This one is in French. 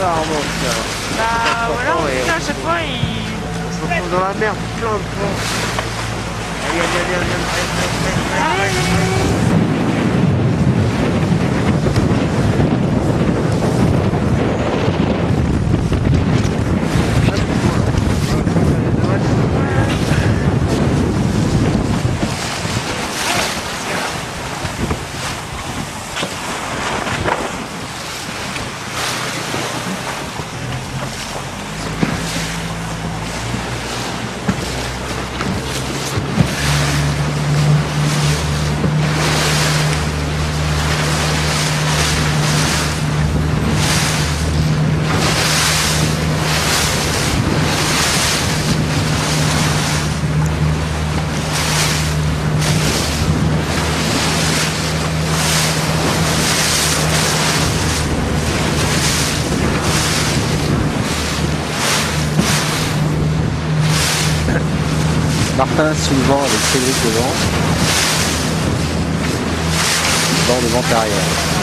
ça remonte. Bah voilà, en tout cas, à chaque fois, il... On se retrouve dans la merde plein de fois. Allez, allez, allez, allez, allez, allez, allez. Martin soulevant avec Cédric devant. Bord devant arrière.